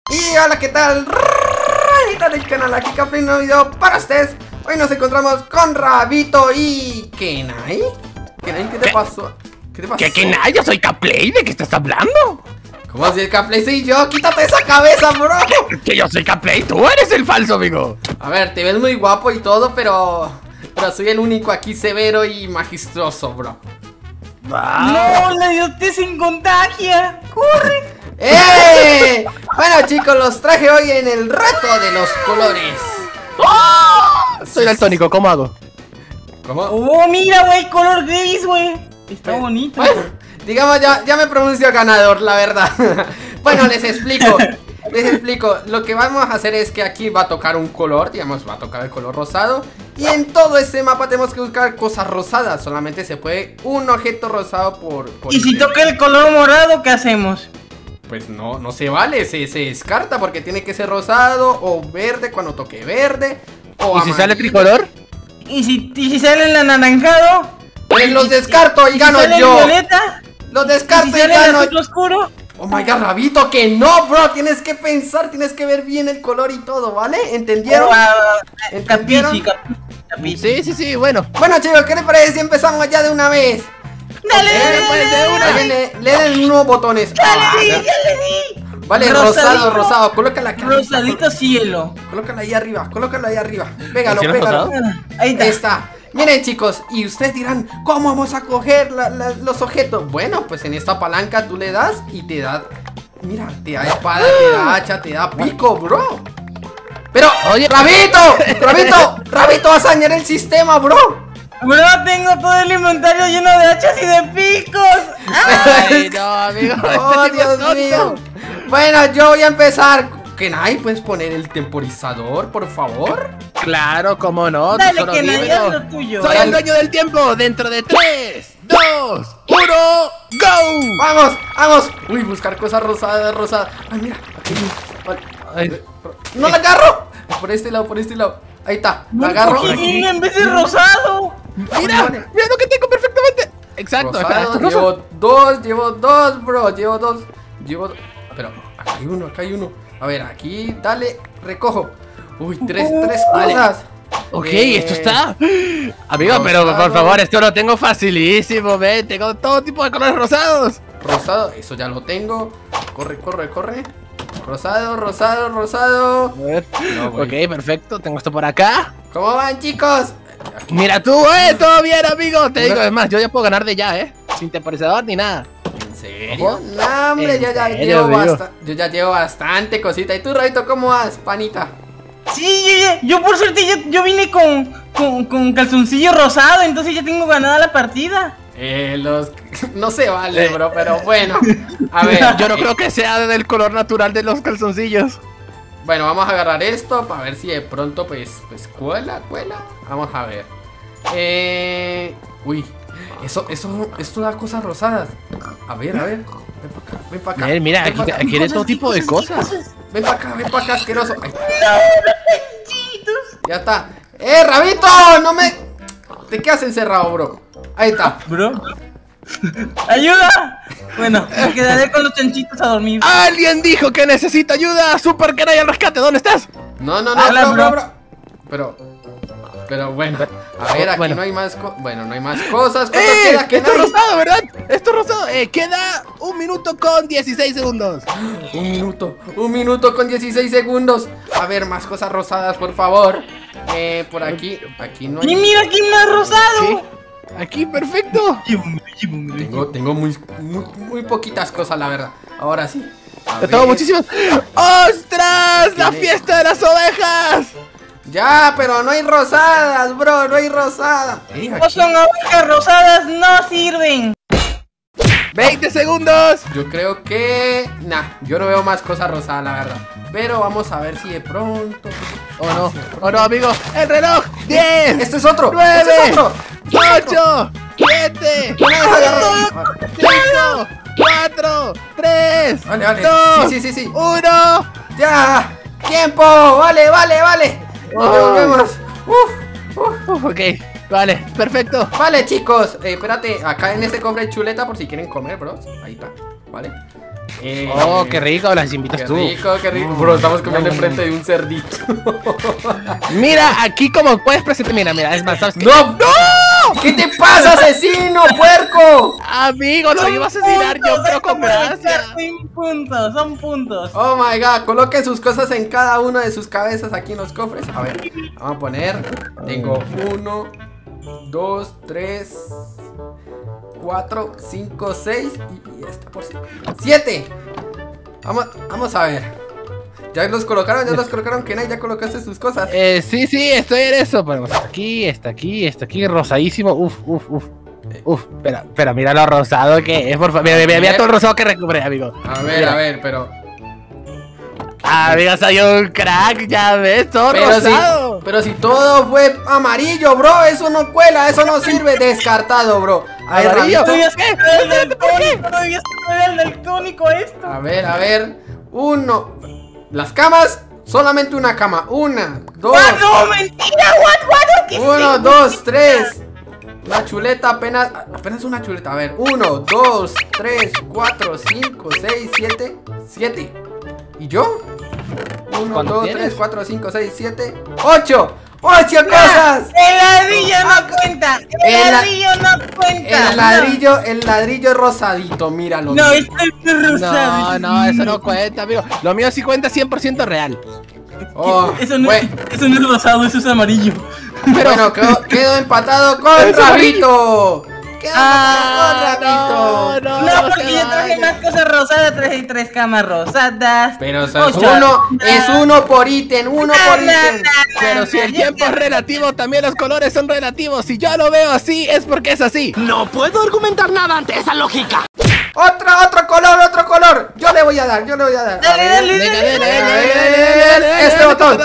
Y hola, ¿qué tal? Rayita del canal, aquí Caplay, un nuevo video para ustedes. Hoy nos encontramos con Rabito y... ¿Kenai? ¿Kenai, qué te pasó? ¿Qué te pasó? ¿Qué Kenai? Yo soy Caplay, ¿de qué estás hablando? ¿Cómo así el Caplay? Soy yo, quítate esa cabeza, bro. Que yo soy Caplay, tú eres el falso, amigo. A ver, te ves muy guapo y todo, pero soy el único aquí severo y magistroso, bro. No, la idiotez sin contagia. ¡Corre! ¡Eh! Bueno, chicos, los traje hoy en el reto de los colores. ¡Oh! Soy daltónico, ¿cómo hago? ¿Cómo? Oh, mira, güey, color gris, güey. Está bonito. Bueno, digamos, ya me pronuncio ganador, la verdad. Bueno, les explico. Lo que vamos a hacer es que aquí va a tocar un color, digamos, va a tocar el color rosado. Y en todo este mapa tenemos que buscar cosas rosadas. Solamente se puede un objeto rosado por ¿Y si toca el color morado, qué hacemos? Pues no se vale, se descarta porque tiene que ser rosado o verde cuando toque verde. O ¿Y si sale tricolor? ¿Y si sale el anaranjado? Pues los descarto y gano yo. Violeta? Los descarto y ¿Y si sale el gano azul oscuro? Oh my god, Rabito, que no, bro. Tienes que pensar, tienes que ver bien el color y todo, ¿vale? ¿Entendieron? ¿Entendieron? Sí, bueno. Bueno, chicos, ¿qué les parece si empezamos ya de una vez? Dale. Le den unos botones. Ya le di. Vale, rosado, colócala acá. Rosadito cielo. Colócala ahí arriba, Pégalo. Ahí está. Miren, chicos, y ustedes dirán, ¿cómo vamos a coger los objetos? Bueno, pues en esta palanca tú le das y te da... Mira, te da espada, te da hacha, te da pico, bro. Pero, oye, Rabito, vas a dañar el sistema, bro. Bro, tengo todo el inventario lleno de hachas y de picos. Ay, no, amigo. Oh, Dios mío. Bueno, yo voy a empezar. Kenai, ¿puedes poner el temporizador, por favor? Claro, cómo no. Dale, Kenai, haz lo tuyo. Soy el dueño del tiempo. Dentro de 3, 2, 1, ¡go! ¡Vamos! Uy, buscar cosas rosadas. Ay, mira. Ay. ¡No la agarro! Por este lado. Ahí está, la agarro. En vez de rosado. Mira lo que tengo perfectamente. Exacto. Rosado, llevo dos, bro. Pero acá hay uno. A ver, aquí, dale, recojo. Uy, tres cosas. Ok, esto está. Amigo, pero por favor, esto lo tengo facilísimo, tengo todo tipo de colores rosados. Rosado, eso ya lo tengo. Corre. Rosado. A ver. Ok, perfecto, tengo esto por acá. ¿Cómo van, chicos? Mira tú, todo bien, amigo. Te digo, es más, yo ya puedo ganar de ya, sin temporizador ni nada. ¿En serio? No, hombre, yo ya llevo bastante cosita. ¿Y tú, Rabito, cómo vas, panita? Sí, yo por suerte yo vine con calzoncillo rosado, entonces ya tengo ganada la partida. No se vale, bro, pero bueno. A ver, yo no creo que sea del color natural de los calzoncillos. Bueno, vamos a agarrar esto para ver si de pronto pues cuela. Vamos a ver. Uy, esto da cosas rosadas. A ver. Ven para acá. Mira, aquí hay todo tipo de cosas. Ven para acá, asqueroso. Ay. Ya está. Rabito, no me... ¿De qué has encerrado, bro? Ahí está. Bro. ¡Ayuda! Bueno, me quedaré con los chanchitos a dormir. ¡Alguien dijo que necesita ayuda! ¡Super Kenai al rescate! ¿Dónde estás? No, bro. Pero bueno, a ver, aquí no hay más cosas. ¿Cuánto queda? Esto es rosado, ¿verdad? Esto es rosado. Queda 1 minuto con 16 segundos. Un minuto con 16 segundos. A ver, más cosas rosadas, por favor. Por aquí no hay. ¡Y mira aquí más rosado! ¿Sí? Aquí, perfecto. Tengo muy poquitas cosas, la verdad. Ahora sí. Yo tengo muchísimas. ¡Ostras! ¡La fiesta de las ovejas! Ya, pero no hay rosadas, bro, no hay rosadas. No son ovejas rosadas, no sirven. 20 segundos. Yo creo que... yo no veo más cosas rosadas, la verdad. Pero vamos a ver si de pronto... Oh no, amigo. El reloj. 10. Este es otro. 9. 8. 7. 5. 4. 3. Vale. 2. Sí. 1. Ya. Tiempo. Vale. Volvemos. Ok. Vale, perfecto. Vale, chicos, espérate, acá en este cofre hay chuleta por si quieren comer, bros. Ahí está, ¿vale? Oh, qué rico, las invitas tú. Qué rico. Bro, estamos comiendo enfrente de un cerdito. Mira, aquí como puedes presentar. Mira, es más, ¿sabes qué? ¡No! ¡No! ¿Qué te pasa, asesino, puerco? Amigo, lo iba a asesinar yo, pero con gracia. Son puntos. Oh my god, coloquen sus cosas en cada una de sus cabezas aquí en los cofres. A ver, vamos a poner. Tengo 1, 2, 3, 4, 5, 6 y esta por 7. Vamos a ver. ¿Ya los colocaron? Kenai, ¿ya colocaste sus cosas? Sí, estoy en eso. Ponemos está aquí, rosadísimo. Uf, pero mira lo rosado que es, por favor. Mira todo el rosado que recuperé, amigo. A ver, pero... Amigo, soy un crack, ya ves, todo rosado. Pero si todo fue amarillo, bro, eso no cuela, eso no sirve. Descartado, bro. A ver, Amarillo. Todavía el daltónico esto. A ver. 1. Las camas, solamente una cama. 1, 2. ¡No, mentira! ¿Qué 1, 2, 3. Una chuleta, apenas una chuleta. A ver, 1, 2, 3, 4, 5, 6, 7. ¿Y yo? 1, 2, 3, 4, 5, 6, 7, 8. ¡8 cosas! El ladrillo no cuenta. El ladrillo rosadito, míralo. No, esto es rosado. No, eso no cuenta, amigo. Lo mío sí cuenta 100% real. Oh, eso no es rosado, eso es amarillo. Bueno, quedó empatado con Rabito. Rabito. No, porque yo traje más cosas rosadas, traje 3 camas rosadas. Pero es uno por ítem, Pero si el tiempo es relativo, también los colores son relativos. Si yo lo veo así, es porque es así. No puedo argumentar nada ante esa lógica. Otro color. Yo le voy a dar. Dale. Este botón.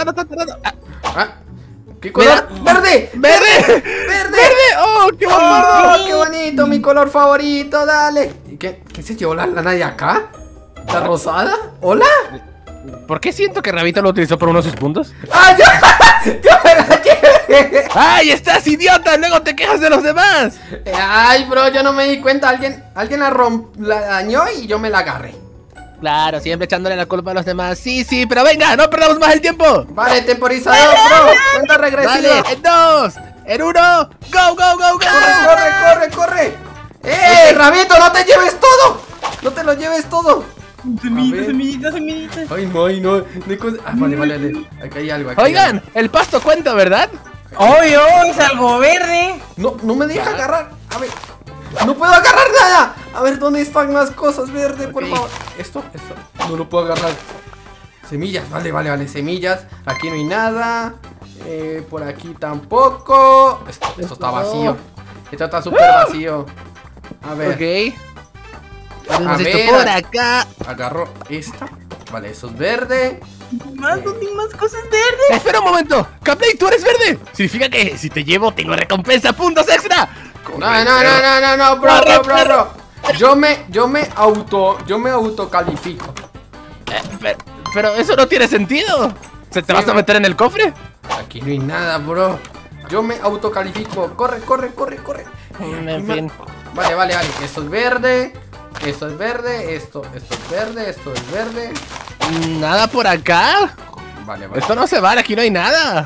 ¿Qué color? Mira. ¡Verde! ¡Oh, qué bonito! ¡Qué bonito! Mi color favorito, dale. ¿Qué se llevó la lana de acá? ¿La rosada? ¿Hola? ¿Por qué siento que Rabito lo utilizó por uno de sus puntos? ¡Ah, yo me la llevé! ¡Ay, estás idiota! Luego te quejas de los demás. Ay, bro, yo no me di cuenta. Alguien la dañó y yo me la agarré. Claro, siempre echándole la culpa a los demás. Sí, pero venga, no perdamos más el tiempo. Vale, temporizador, bro. Cuenta regresiva. Vale, en 2, en 1, go. Corre. Rabito, no te lleves todo. No te lo lleves todo. Semillitas. Ay, no. Vale. Aquí hay algo. Oigan, el pasto cuenta, ¿verdad? Obvio, es algo verde. No me deja agarrar. A ver. No puedo agarrar nada. A ver, ¿dónde están las cosas verde, por favor? Esto, no lo puedo agarrar. Semillas, vale, semillas. Aquí no hay nada. Por aquí tampoco. Esto está vacío. Esto está súper vacío. A ver. Ok. Tenemos esto por acá. Agarro esta. Vale, eso es verde. ¿Más cosas verdes? Espera un momento. Capley, tú eres verde. Significa que si te llevo tengo recompensa, puntos extra. No, bro. Yo me autocalifico. Pero eso no tiene sentido. ¿Se te vas a meter en el cofre? Aquí no hay nada, bro. Yo me autocalifico. Corre. En fin. Vale. Esto es verde. Esto es verde. Esto es verde. ¿Nada por acá? Vale. Esto no se vale, aquí no hay nada.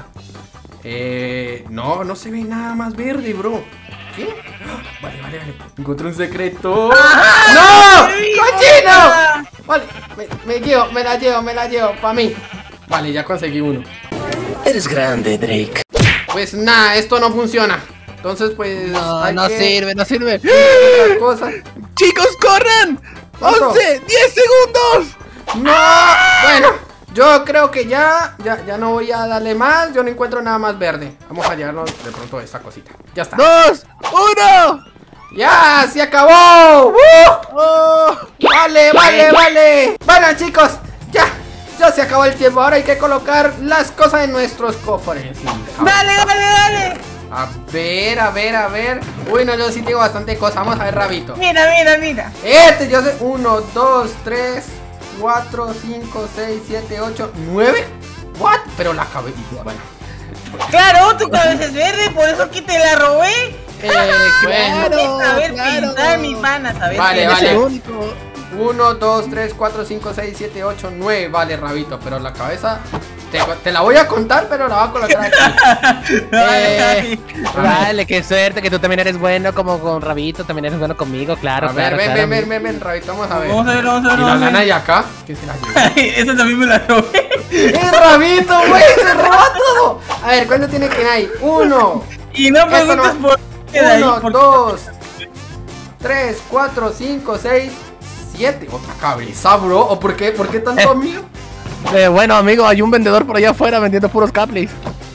No se ve nada más verde, bro. ¿Qué? Vale. Encontré un secreto. ¡No! ¡Cochino! Vale, me la llevo, pa' mí. Vale, ya conseguí uno. Eres grande, Drake. Pues nada, esto no funciona. Entonces, pues... No sirve. Otra cosa. ¡Chicos, corran! ¿Cuánto? 11, 10 segundos. ¡No! Bueno, yo creo que ya no voy a darle más. Yo no encuentro nada más verde. Vamos a llevarnos de pronto esta cosita. Ya está. 2, 1. ¡Ya! ¡Se acabó! Oh. Vale. Bueno, chicos, ya se acabó el tiempo. Ahora hay que colocar las cosas en nuestros cofres. Dale. A ver. Uy, no, yo sí tengo bastante cosas. Vamos a ver, Rabito. Mira. Yo sé. 1, 2, 3, 4, 5, 6, 7, 8, 9. ¿What? Pero la cabeza. Bueno. Claro, tu cabeza es verde, por eso que te la robé. Claro. Saber pintar, mi pana, saber Vale. pintar. 1, 2, 3, 4, 5, 6, 7, 8, 9. Vale, Rabito, pero la cabeza te la voy a contar, pero la voy a colocar aquí. Vale, qué suerte que tú también eres bueno como con Rabito, también eres bueno conmigo, claro. A ver, claro, ven, Rabito, vamos a ver. Vamos a ver, vamos a ver. ¿Y la vamos a ver. lana de acá? ¿Qué se la lleva? Esa también me la robé. Rabito, güey! ¡Se roba todo! A ver, ¿cuánto tiene que hay? 1, Y no preguntes no- por qué de ahí. 1, porque- 2, 3, 4, 5, 6, 7. Otra cabeza, bro. ¿O por qué? ¿Por qué tanto mío? Bueno, amigo, hay un vendedor por allá afuera vendiendo puros caplis.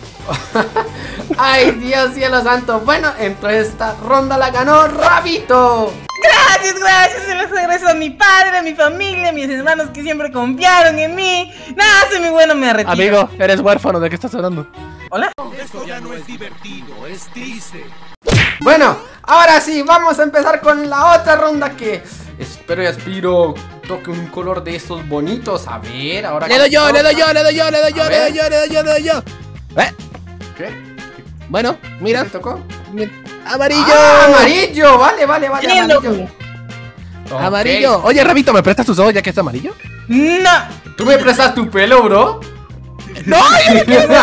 Ay, Dios, cielo santo. Bueno, entonces esta ronda la ganó Rabito. Gracias, se los regreso a mi padre, a mi familia, a mis hermanos que siempre confiaron en mí. Nada, soy muy bueno, me retiro. Amigo, eres huérfano, ¿de qué estás hablando? ¿Hola? Bueno, ahora sí, vamos a empezar con la otra ronda que espero y aspiro toque un color de estos bonitos. A ver, ahora Le doy yo, que le doy toca. yo, le doy yo, le doy yo, A le doy ver. yo, le doy yo, le doy yo. ¿Qué? Bueno, mira, ¿Qué te tocó? amarillo. ¡Ah, amarillo! Vale, Lindo. amarillo. Ok. Amarillo. Oye, Rabito, ¿me prestas tus ojos ya que es amarillo? No. ¿Tú me prestas tu pelo, bro? ¡No! ¡Quiero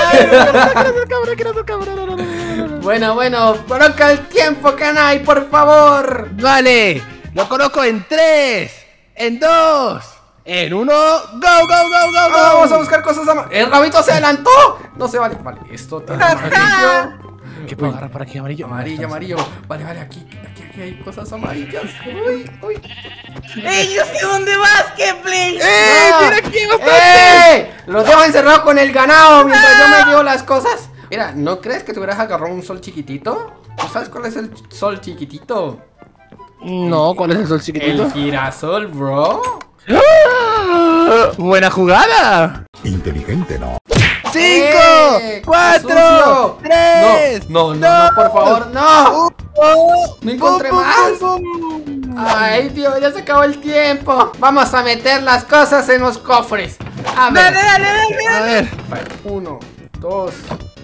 ser cabrón! Bueno, coloca el tiempo, Kanai, por favor. Vale, lo coloco en 3, en 2, en 1. ¡Go, go, go, go, go! Vamos a buscar cosas amarillas. ¡El Rabito se adelantó! No se vale. Vale, esto tiene amarillo. ¿Qué puedo agarrar por aquí, amarillo? Amarillo. Vale, aquí hay cosas amarillas. Uy. ¡Ey, yo sé dónde vas, Kepling! No. ¡Mira aquí, bastante! Los dejo encerrados con el ganado mientras yo me llevo las cosas. Mira, ¿no crees que te hubieras agarrado un sol chiquitito? ¿Tú sabes cuál es el sol chiquitito? No, ¿cuál es el sol chiquitito? El girasol, bro. ¡Ah! ¡Buena jugada! Inteligente, ¿no? 5, ¡Qué 4, sucio! 3. No, por favor, no. No encontré más. Ay, Dios, ya se acabó el tiempo. Vamos a meter las cosas en los cofres. A ver. Dale. A ver. 1, 2,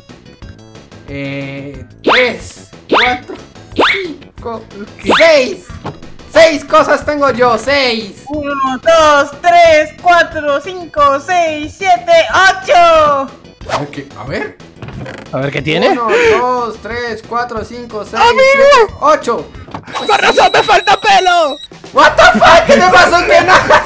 3, 4, 5, 6. 6 cosas tengo yo, 6. 1, 2, 3, 4, 5, 6, 7, 8. A ver. A ver, ¿qué tiene? 1, 2, 3, 4, 5, 6, ¡Amigo! 7, 8. ¡Con razón me falta pelo! What the fuck, ¿qué te pasó? Que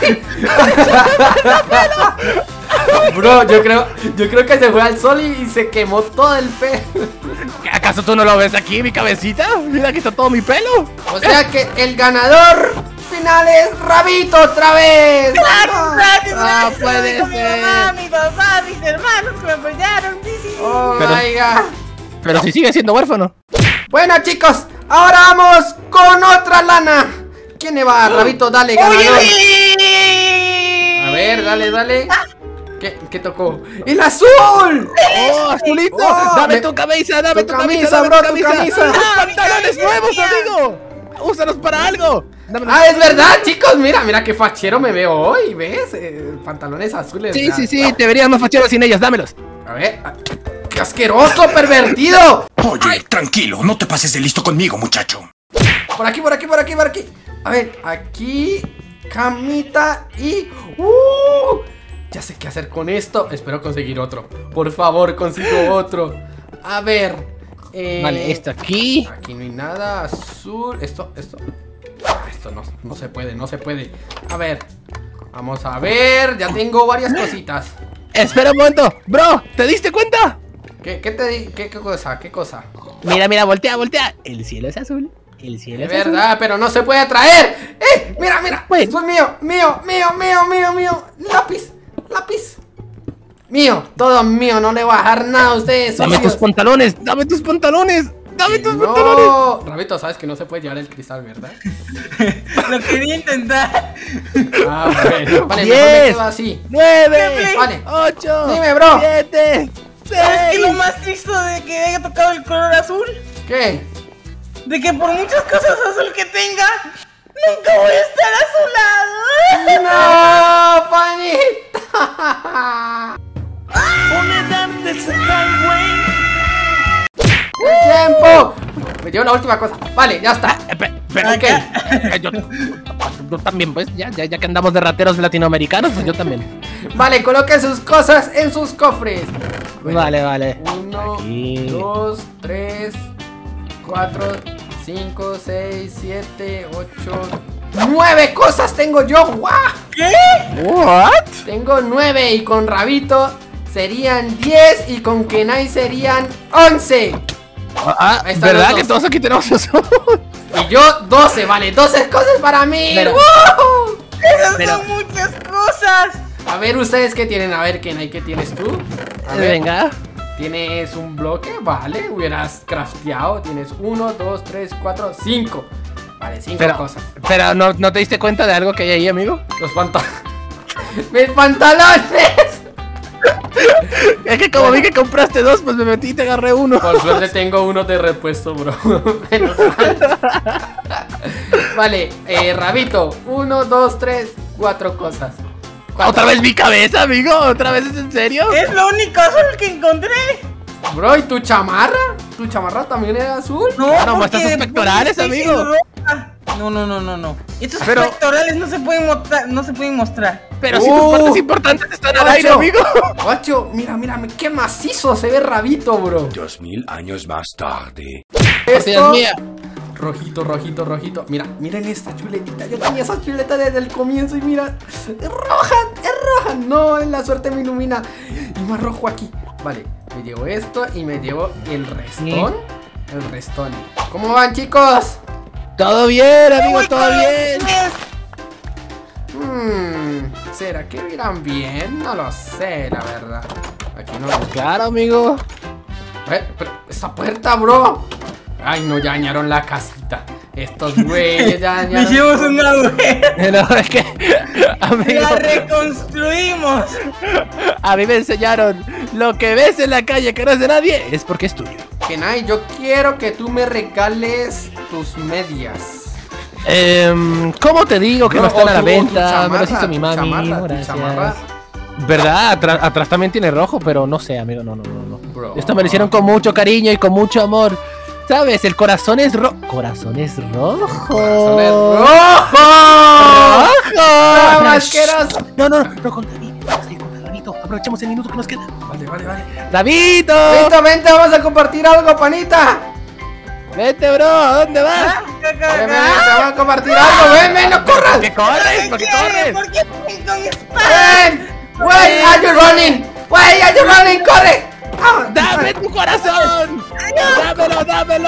no. Bro, yo creo que se fue al sol y se quemó todo el pelo. ¿Acaso tú no lo ves aquí, mi cabecita? Mira, aquí está todo mi pelo. O sea que el ganador final es Rabito otra vez. Gracias, puede con mi ser. mamá, mi papá, mis hermanos que me apoyaron. Sí. Oh Pero- my god. Pero si sigue siendo huérfano. Bueno, chicos, ahora vamos con otra lana. ¿Quién le va? Rabito, dale, ganador. A ver, dale. ¿Qué tocó? ¡El azul! ¡Oh, azulito! Oh, ¡Dame me- tu camisa, dame tu tu camisa, camisa, dame bro, tu tu camisa! camisa. ¡Los pantalones nuevos, amigo! ¡Úsalos para algo! Dámelos. Ah, es verdad, chicos, mira qué fachero me veo hoy, ¿ves? Pantalones azules. Sí, ya. sí, te verías más fachero sin ellas, dámelos. A ver, ¡qué asqueroso, pervertido! Oye, tranquilo, no te pases de listo conmigo, muchacho. Por aquí. A ver, aquí, camita y... ya sé qué hacer con esto. Espero conseguir otro. Por favor, consigo otro. A ver. Vale, esto aquí. Aquí no hay nada. Azul. Esto no se puede. A ver. Vamos a ver. Ya tengo varias cositas. Espera un momento. Bro, ¿te diste cuenta? ¿Qué te di? ¿Qué cosa? ¿Qué cosa? Mira, voltea. El cielo es azul. El cielo Es es azul. verdad, pero no se puede traer. Mira. Bueno. Esto es mío. Lápiz. Mío, todo mío. No le voy a dejar nada a ustedes. Dame tus sucios. pantalones. Dame tus pantalones. No, Rabito, sabes que no se puede llevar el cristal, ¿verdad? Lo quería intentar. Ah, bueno. Vale, mejor me 10, quedo así. 9, Vale. 8, Dime, bro. 7, ¿Sabes qué es lo 6. más triste de que haya tocado el color azul? ¿Qué? De que por muchas cosas azul que tenga, nunca voy a estar a su lado. ¡No, panita! ¡El tiempo! Me llevo la última cosa. Vale, ya está. Pero Ok. yo también, pues, ya que andamos de rateros latinoamericanos, pues yo también. Vale, coloque sus cosas en sus cofres. Vale. 1, Aquí. 2, 3, 4, 5, 6, 7, 8, 9 cosas tengo yo. ¡Guau! ¿What? Tengo 9 y con Rabito serían 10 y con Kenai serían 11. Ahí están ¿Verdad los que dos. todos aquí tenemos eso? Y yo 12, vale, 12 cosas para mí. Pero- ¡Woo! Esas Pero- son muchas cosas. A ver, ¿ustedes qué tienen? A ver, Kenai, ¿qué tienes tú? A ver, Venga. tienes un bloque, vale, hubieras crafteado. Tienes 1, 2, 3, 4, 5. Vale, 5 cosas. Pero ¿no te diste cuenta de algo que hay ahí, amigo? Los pantalones. ¡Mis pantalones! Es que como vi que compraste dos, pues me metí y te agarré uno. Por suerte tengo uno de repuesto, bro. Menos mal. Vale, Rabito, 1, 2, 3, 4 cosas. ¿Otra vez mi cabeza, amigo? ¿Otra vez es en serio? Es lo único azul que encontré. Bro, ¿y tu chamarra? ¿Tu chamarra también era azul? No, muestra porque sus después pectorales, estoy amigo. sin ropa. No. Estos Pero- pectorales no se pueden mostrar, Pero si tus partes importantes están al aire, amigo. Guacho, mira, qué macizo se ve Rabito, bro. 2000 años más tarde. Dios mía. Rojito. Miren esta chuletita. Yo tenía esa chuleta desde el comienzo y mira, es roja. No, la suerte me ilumina. Y más rojo aquí. Vale, me llevo esto y me llevo el restón. El restón. ¿Cómo van, chicos? Todo bien, amigo, Uy, todo bien. ¿Será que irán bien? No lo sé, la verdad. Aquí no lo... Claro, amigo. Pero esa puerta, bro. Ay, no, ya dañaron la casita. Estos güeyes ya dañaron. Hicimos un agujero. No, es que, amigo, La reconstruimos. a mí me enseñaron lo que ves en la calle que no es de nadie es porque es tuyo. Kenai, yo quiero que tú me regales tus medias. ¿Cómo te digo que no o están a la tu venta? Me los chamarra, hizo mi tu mami. chamarra, tu Gracias. chamarra. ¿Verdad? Atrás también tiene rojo, pero no sé, amigo, no. Bro. Esto me lo hicieron con mucho cariño y con mucho amor. ¿Sabes? El corazón es rojo. ¡Corazón es rojo! ¡Corazón es rojo! ¡Rojo! ¡No, asqueroso! No, contra mí. Vamos a ir contra Rabito. Aprovechemos el minuto que nos queda. Vale. ¡Rabito! Listo, vente, vamos a compartir algo, panita. Vete, bro. ¿A dónde vas? Ven, vamos a compartir algo. Ven, no corras. ¿Por qué corres? ¿Por qué corres? ¿Por qué ponen con espada? Ven. Why are you running? Why are you running? Corre. Ah, ¡Dame tu corazón! ¡Dámelo!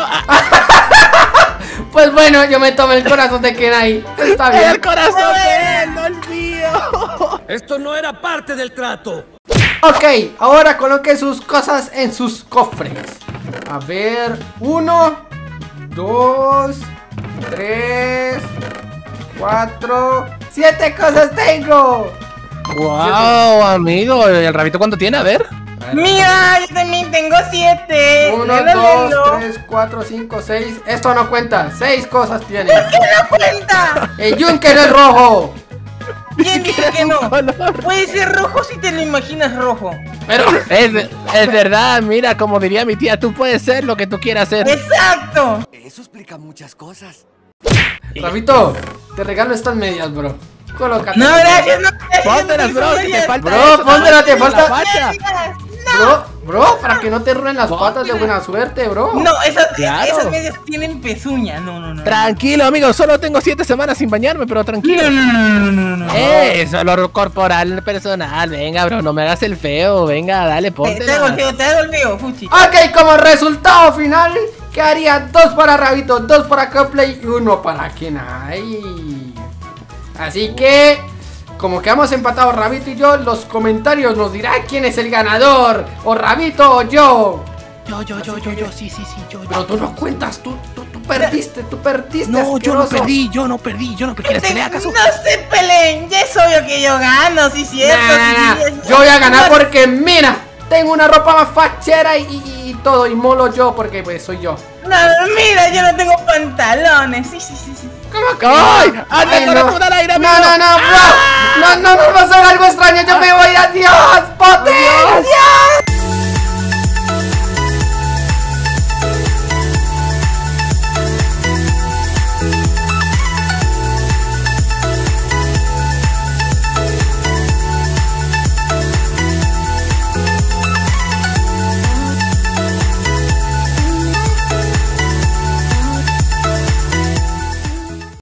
Pues bueno, yo me tomé el corazón de Kenai. Está bien. ¡El corazón de él, no el mío! Esto no era parte del trato. Ok, ahora coloque sus cosas en sus cofres. A ver, 1, 2, 3, 4, 7 cosas tengo. ¡Wow, amigo! ¿Y el Rabito cuánto tiene? A ver. Mira, yo también tengo 7. 1, 2, 3, 4, 5, 6. Esto no cuenta. 6 cosas tiene. ¿Qué no cuenta? El yunque no es rojo. ¿Quién dice que no? color. Puede ser rojo si te lo imaginas rojo. Pero Es verdad, mira, como diría mi tía, tú puedes ser lo que tú quieras ser. Exacto. Eso explica muchas cosas. Rabito, te regalo estas medias, bro. Colócate. No, gracias, no. Póntelas, bro, que te falta Bro, eso, póntelas, te la falta- facha. Bro, para que no te rueden las patas de buena suerte, bro. No, esas Claro. medias tienen pezuña. No. Tranquilo, amigo, solo tengo 7 semanas sin bañarme, pero tranquilo. No. Solo corporal personal. Venga, bro, no me hagas el feo. Venga, dale, ponte. Te golpeo, Fuchi. Ok, como resultado final, quedaría 2 para Rabito, 2 para Coplay y 1 para Kenai. Así que, como quedamos empatados Rabito y yo, los comentarios nos dirán quién es el ganador, o Rabito o yo. Yo, sí, yo. Pero tú no cuentas, tú perdiste, No, yo no asqueroso. perdí. ¿Quieres que le haga caso? No se peleen, ya es obvio que yo gano, sí, cierto. Nah, sí, yo voy a ganar porque mira, tengo una ropa más fachera y todo, y molo yo porque pues soy yo. No, mira, yo no tengo pantalones, sí. ¿Cómo que? ¡Ay! ¡Anda Ay, con no. la puta al aire, amigo! No, bro. No, nos va a hacer algo extraño. Yo me voy, adiós.